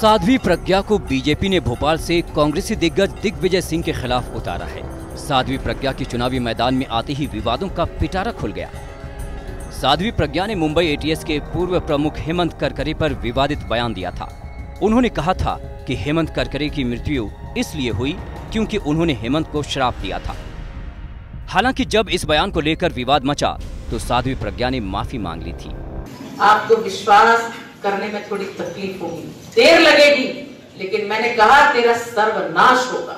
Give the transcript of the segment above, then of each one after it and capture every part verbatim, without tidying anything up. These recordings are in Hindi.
साध्वी प्रज्ञा को बीजेपी ने भोपाल से कांग्रेसी दिग्गज दिग्विजय सिंह के खिलाफ उतारा है। साध्वी प्रज्ञा की चुनावी मैदान में आते ही विवादों का पिटारा खुल गया। साध्वी प्रज्ञा ने मुंबई एटीएस के पूर्व प्रमुख हेमंत करकरे पर विवादित बयान दिया था। उन्होंने कहा था कि हेमंत करकरे की मृत्यु इसलिए हुई क्योंकि उन्होंने हेमंत को श्राप दिया था। हालांकि जब इस बयान को लेकर विवाद मचा तो साध्वी प्रज्ञा ने माफी मांग ली थी। आपको विश्वास करने में थोड़ी तकलीफ होगी, देर लगेगी, लेकिन मैंने कहा तेरा सर्वनाश होगा।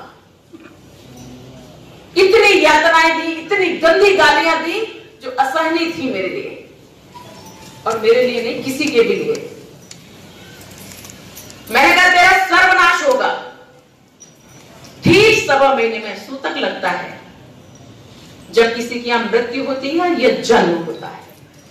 इतनी यातनाएं दी, इतनी गंदी गालियां दी जो असहनीय थी मेरे लिए, और मेरे लिए नहीं, किसी के भी लिए। मैंने कहा तेरा सर्वनाश होगा। ठीक सवा महीने में सूतक लगता है। जब किसी की यहां मृत्यु होती है या जन्म होता है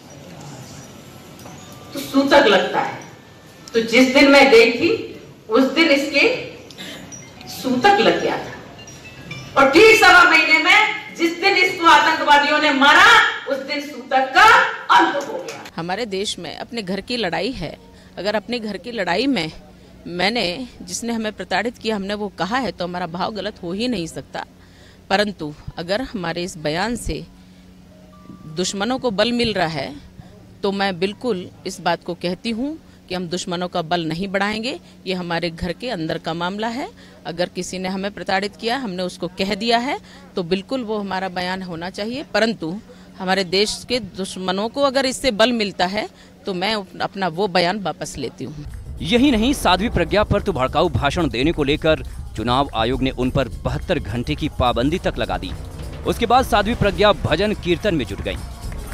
तो सूतक लगता है। तो जिस दिन मैं गई थी उस दिन इसके सूतक लग गया था, और ठीक सवा महीने में जिस दिन इसको आतंकवादियों ने मारा उस दिन सूतक का अंत हो गया। हमारे देश में अपने घर की लड़ाई है। अगर अपने घर की लड़ाई में मैंने जिसने हमें प्रताड़ित किया हमने वो कहा है तो हमारा भाव गलत हो ही नहीं सकता। परंतु अगर हमारे इस बयान से दुश्मनों को बल मिल रहा है तो मैं बिल्कुल इस बात को कहती हूँ कि हम दुश्मनों का बल नहीं बढ़ाएंगे। ये हमारे घर के अंदर का मामला है। अगर किसी ने हमें प्रताड़ित किया, हमने उसको कह दिया है तो बिल्कुल वो हमारा बयान होना चाहिए। परंतु हमारे देश के दुश्मनों को अगर इससे बल मिलता है तो मैं अपना वो बयान वापस लेती हूँ। यही नहीं, साध्वी प्रज्ञा पर तो भड़काऊ भाषण देने को लेकर चुनाव आयोग ने उन पर बहत्तर घंटे की पाबंदी तक लगा दी। उसके बाद साध्वी प्रज्ञा भजन कीर्तन में जुट गई।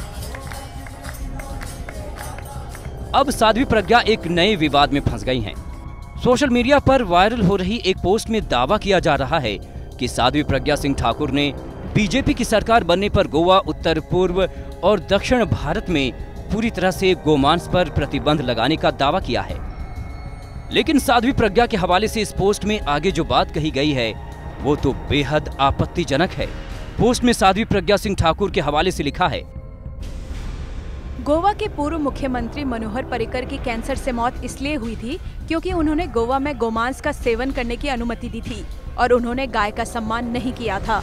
अब साध्वी प्रज्ञा एक नए विवाद में फंस गई हैं। सोशल मीडिया पर वायरल हो रही एक पोस्ट में दावा किया जा रहा है कि साध्वी प्रज्ञा सिंह ठाकुर ने बीजेपी की सरकार बनने पर गोवा, उत्तर पूर्व और दक्षिण भारत में पूरी तरह से गोमांस पर प्रतिबंध लगाने का दावा किया है। लेकिन साध्वी प्रज्ञा के हवाले से इस पोस्ट में आगे जो बात कही गई है वो तो बेहद आपत्तिजनक है। पोस्ट में साध्वी प्रज्ञा सिंह ठाकुर के हवाले से लिखा है, गोवा के पूर्व मुख्यमंत्री मनोहर पर्रिकर की कैंसर से मौत इसलिए हुई थी क्योंकि उन्होंने गोवा में गोमांस का सेवन करने की अनुमति दी थी और उन्होंने गाय का सम्मान नहीं किया था।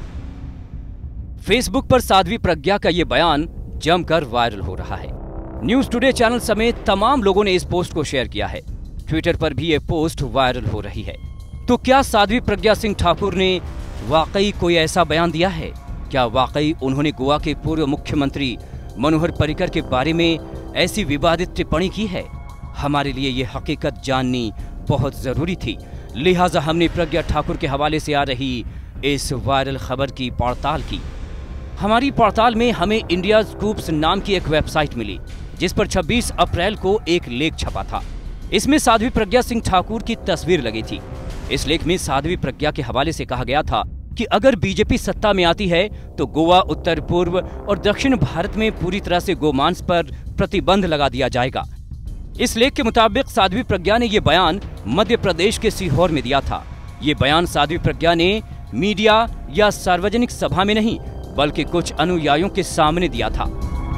फेसबुक पर साध्वी प्रज्ञा का ये बयान जमकर वायरल हो रहा है। न्यूज टुडे चैनल समेत तमाम लोगों ने इस पोस्ट को शेयर किया है। ट्विटर पर भी ये पोस्ट वायरल हो रही है। तो क्या साध्वी प्रज्ञा सिंह ठाकुर ने वाकई कोई ऐसा बयान दिया है? क्या वाकई उन्होंने गोवा के पूर्व मुख्यमंत्री मनोहर पर्रिकर के बारे में ऐसी विवादित टिप्पणी की है? हमारे लिए ये हकीकत जाननी बहुत जरूरी थी, लिहाजा हमने प्रज्ञा ठाकुर के हवाले से आ रही इस वायरल खबर की पड़ताल की। हमारी पड़ताल में हमें इंडिया स्कूप्स नाम की एक वेबसाइट मिली जिस पर छब्बीस अप्रैल को एक लेख छपा था। इसमें साध्वी प्रज्ञा सिंह ठाकुर की तस्वीर लगी थी। इस लेख में साध्वी प्रज्ञा के हवाले से कहा गया था कि अगर बीजेपी सत्ता में आती है तो गोवा, उत्तर पूर्व और दक्षिण भारत में पूरी तरह से गोमांस पर प्रतिबंध लगा दिया जाएगा। इस लेख के मुताबिक साध्वी प्रज्ञा ने ये बयान मध्य प्रदेश के सीहोर में दिया था। ये बयान साध्वी प्रज्ञा ने मीडिया या सार्वजनिक सभा में नहीं बल्कि कुछ अनुयायियों के सामने दिया था।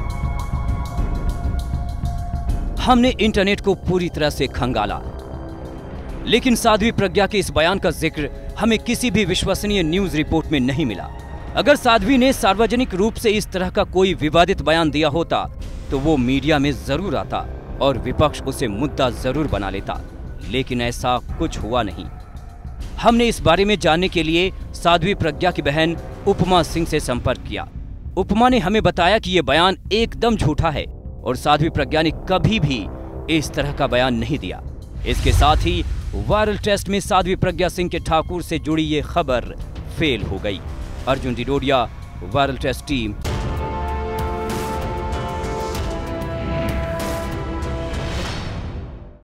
हमने इंटरनेट को पूरी तरह से खंगाला, लेकिन साध्वी प्रज्ञा के इस बयान का जिक्र हमें किसी भी विश्वसनीय न्यूज रिपोर्ट में नहीं मिला। अगर साध्वी ने सार्वजनिक रूप से इस तरह का कोई विवादित बयान दिया होता तो वो मीडिया में जरूर आता और विपक्ष उसे मुद्दा जरूर बना लेता, लेकिन ऐसा कुछ हुआ नहीं। हमने इस बारे में जानने के लिए साध्वी प्रज्ञा की बहन उपमा सिंह से संपर्क किया। उपमा ने हमें बताया कि ये बयान एकदम झूठा है और साध्वी प्रज्ञा ने कभी भी इस तरह का बयान नहीं दिया। इसके साथ ही वायरल टेस्ट में साध्वी प्रज्ञा सिंह के ठाकुर से जुड़ी ये खबर फेल हो गई। Arjun Didodiya, viral test team.